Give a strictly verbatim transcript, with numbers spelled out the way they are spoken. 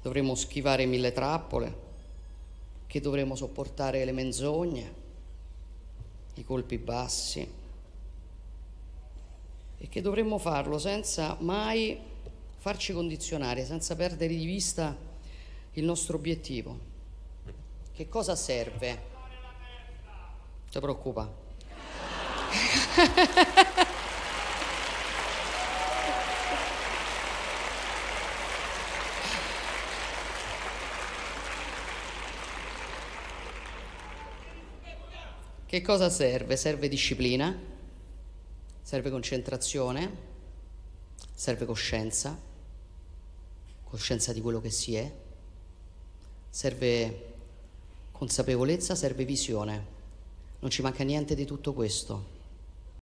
dovremo schivare mille trappole, che dovremo sopportare le menzogne, i colpi bassi, e che dovremmo farlo senza mai farci condizionare, senza perdere di vista il nostro obiettivo. Che cosa serve? Non ti preoccupa. Che cosa serve? Serve disciplina, serve concentrazione, serve coscienza, coscienza di quello che si è, serve consapevolezza, serve visione. Non ci manca niente di tutto questo.